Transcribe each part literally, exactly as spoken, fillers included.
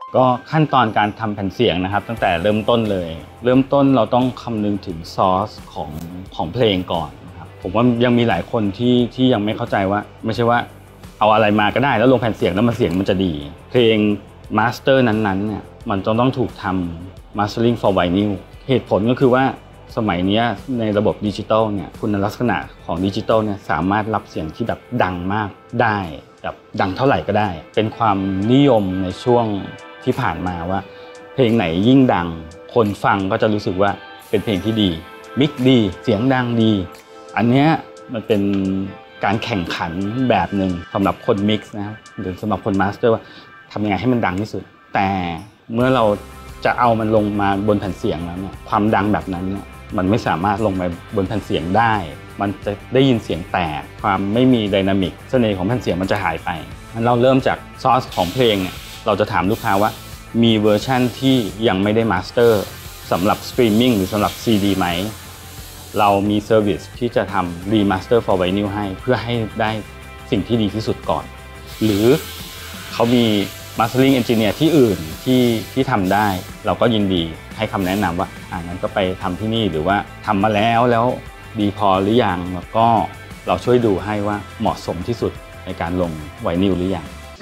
ก็ขั้นตอนการทำแผ่นเสียงนะครับตั้งแต่เริ่มต้นเลยเริ่มต้นเราต้องคำนึงถึงซอสของของเพลงก่อนนะครับผมว่ายังมีหลายคนที่ที่ยังไม่เข้าใจว่าไม่ใช่ว่าเอาอะไรมาก็ได้แล้วลงแผ่นเสียงแล้วมันเสียงมันจะดีเพลงมาสเตอร์นั้นๆเนี่ยมันต้องต้องถูกทำ mastering for vinyl เหตุผลก็คือว่าสมัยนี้ในระบบดิจิตอลเนี่ยคุณลักษณะของดิจิตอลเนี่ยสามารถรับเสียงที่แบบดังมากได้แบบดังเท่าไหร่ก็ได้เป็นความนิยมในช่วงที่ผ่านมาว่าเพลงไหนยิ่งดังคนฟังก็จะรู้สึกว่าเป็นเพลงที่ดีมิกดีเสียงดังดีอันเนี้ยมันเป็นการแข่งขันแบบหนึ่งสำหรับคนมิกซ์นะครับหรือสำหรับคนมาสเตอร์ว่าทำยังไงให้มันดังที่สุดแต่เมื่อเราจะเอามันลงมาบนแผ่นเสียงแล้วเนี่ยความดังแบบนั้นเนี่ยมันไม่สามารถลงไปบนแผ่นเสียงได้มันจะได้ยินเสียงแตกความไม่มีไดนามิกเสน่ห์ของแผ่นเสียงมันจะหายไปงั้นเราเริ่มจากซอสของเพลงเนี่ยเราจะถามลูกค้าว่ามีเวอร์ชันที่ยังไม่ได้มาสเตอร์สำหรับสตรีมมิ่งหรือสำหรับ ซี ดี ไหมเรามีเซอร์วิสที่จะทำรีมาสเตอร์ for vinyl ให้เพื่อให้ได้สิ่งที่ดีที่สุดก่อนหรือเขามี mastering engineer ที่อื่นที่ที่ทำได้เราก็ยินดีให้คำแนะนำว่าอ่างั้นก็ไปทำที่นี่หรือว่าทำมาแล้วแล้วดีพอหรือยังแล้วก็เราช่วยดูให้ว่าเหมาะสมที่สุดในการลงไวนิลหรือยัง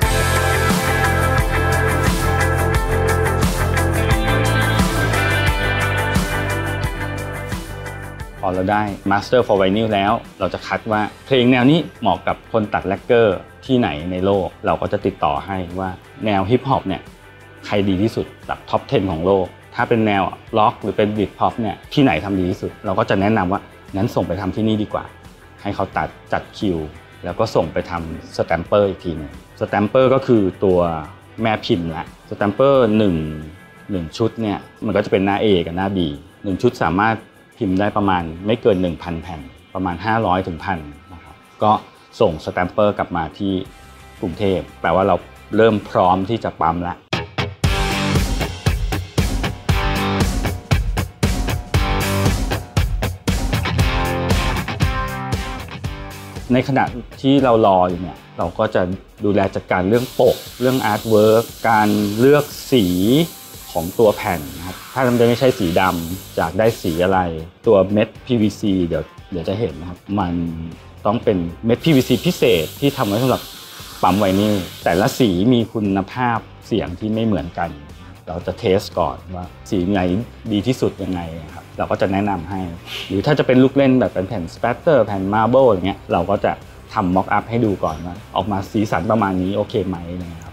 พอเราได้ Master for Vinyl แล้วเราจะคัดว่าเพลงแนวนี้เหมาะกับคนตัดแลกเกอร์ที่ไหนในโลกเราก็จะติดต่อให้ว่าแนวฮิปฮอปเนี่ยใครดีที่สุดจากท็อปสิบของโลกถ้าเป็นแนวล็อกหรือเป็นบิทพ็อปเนี่ยที่ไหนทำดีที่สุดเราก็จะแนะนำว่างั้นส่งไปทำที่นี่ดีกว่าให้เขาตัดจัดคิวแล้วก็ส่งไปทำสแตมเปอร์อีกทีหนึ่งสแตมเปอร์ก็คือตัวแม่พิมพ์ละสแตมเปอร์หนึ่งหนึ่งชุดเนี่ยมันก็จะเป็นหน้า A กับหน้า B หนึ่งชุดสามารถพิมพ์ได้ประมาณไม่เกิน หนึ่งพัน แผ่นประมาณห้าร้อยถึง หนึ่งพัน นะครับก็ส่งสแตมเปอร์กลับมาที่กรุงเทพแปลว่าเราเริ่มพร้อมที่จะปั๊มแล้วในขณะที่เรารออยู่เนี่ยเราก็จะดูแลจัดการเรื่องปกเรื่องอาร์ตเวิร์กการเลือกสีของตัวแผ่นนะครับถ้ามันจะไม่ใช่สีดำจากได้สีอะไรตัวเม็ด พี วี ซี เดี๋ยวเดี๋ยวจะเห็นนะครับมันต้องเป็นเม็ด พี วี ซี พิเศษที่ทำไว้สำหรับปั๊มไวนิลแต่ละสีมีคุณภาพเสียงที่ไม่เหมือนกันเราจะเทสก่อนว่าสีไหนดีที่สุดยังไงครับเราก็จะแนะนำให้หรือถ้าจะเป็นลูกเล่นแบบเป็นแผ่นสเปตเตอร์แผ่นมาร์เบิลอย่างเงี้ยเราก็จะทำม็อกอัพให้ดูก่อนว่าออกมาสีสันประมาณนี้โอเคไหมนะครับ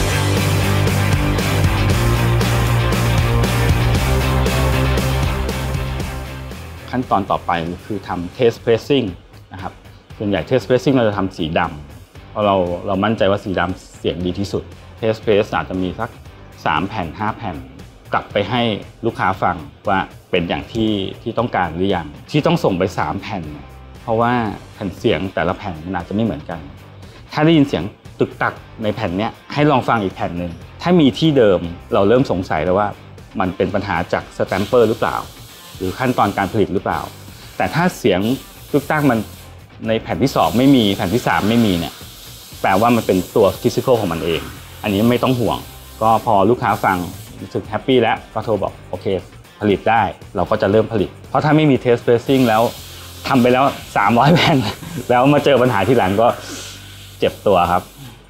ขั้นตอนต่อไปคือทำ Test Pressing นะครับส่วนใหญ่ Test Pressing เราจะทำสีดำเพราะเราเรามั่นใจว่าสีดำเสียงดีที่สุด Test Press อาจจะมีสักสามแผ่นห้าแผ่นกลับไปให้ลูกค้าฟังว่าเป็นอย่างที่ที่ต้องการหรือยังที่ต้องส่งไปสามแผ่นเพราะว่าแผ่นเสียงแต่ละแผ่นมันอาจจะไม่เหมือนกันถ้าได้ยินเสียงตึกตักในแผ่นนี้ให้ลองฟังอีกแผ่นหนึ่งถ้ามีที่เดิมเราเริ่มสงสัยแล้วว่ามันเป็นปัญหาจากสแตมเปอร์หรือเปล่าหรือขั้นตอนการผลิตหรือเปล่าแต่ถ้าเสียงตึกตักมันในแผ่นที่สองไม่มีแผ่นที่สามไม่มีเนี่ยแปลว่ามันเป็นตัวฟิสิกอลของมันเองอันนี้ไม่ต้องห่วงก็พอลูกค้าฟังรู้สึกแฮปปี้แล้วก็โทรบอกโอเคผลิตได้เราก็จะเริ่มผลิตเพราะถ้าไม่มี Test Pressing แล้วทำไปแล้วสามร้อยแผ่นแล้วมาเจอปัญหาที่หลังก็เจ็บตัวครับ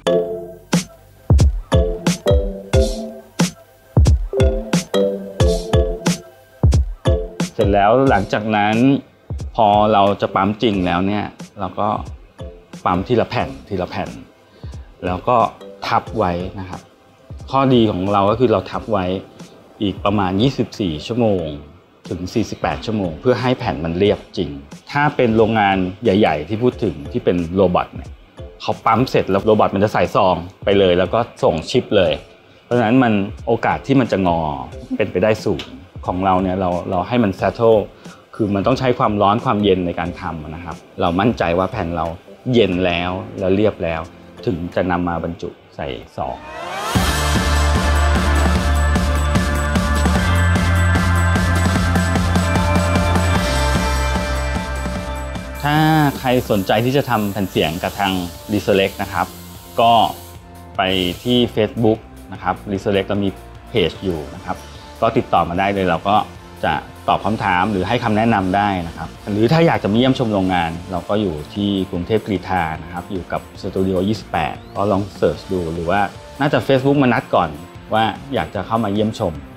เสร็จแล้วหลังจากนั้นพอเราจะปั๊มจริงแล้วเนี่ยเราก็ปั๊มทีละแผ่นทีละแผ่นแล้วก็ทับไว้นะครับข้อดีของเราก็คือเราทับไว้อีกประมาณยี่สิบสี่ชั่วโมงถึงสี่สิบแปดชั่วโมงเพื่อให้แผ่นมันเรียบจริงถ้าเป็นโรงงานใหญ่ๆที่พูดถึงที่เป็นโรบอทเนี่ยเขาปั๊มเสร็จแล้วโรบอทมันจะใส่ซองไปเลยแล้วก็ส่งชิปเลยเพราะฉะนั้นมันโอกาสที่มันจะงอเป็นไปได้สูงของเราเนี่ยเราเราให้มัน settle คือมันต้องใช้ความร้อนความเย็นในการทำนะครับเรามั่นใจว่าแผ่นเราเย็นแล้วแล้วเรียบแล้วถึงจะนำมาบรรจุใส่ซองถ้าใครสนใจที่จะทำแผ่นเสียงกับทาง ดี เซเล็ก นะครับก็ไปที่ Facebook นะครับรีเซเล็กเรามีเพจอยู่นะครับก็ติดต่อมาได้เลยเราก็จะตอบคำถามหรือให้คำแนะนำได้นะครับหรือถ้าอยากจะมาเยี่ยมชมโรงงานเราก็อยู่ที่กรุงเทพกรีฑานะครับอยู่กับสตูดิโอยี่สิบแปดก็ลองเสิร์ชดูหรือว่าน่าจะ Facebook มานัดก่อนว่าอยากจะเข้ามาเยี่ยมชม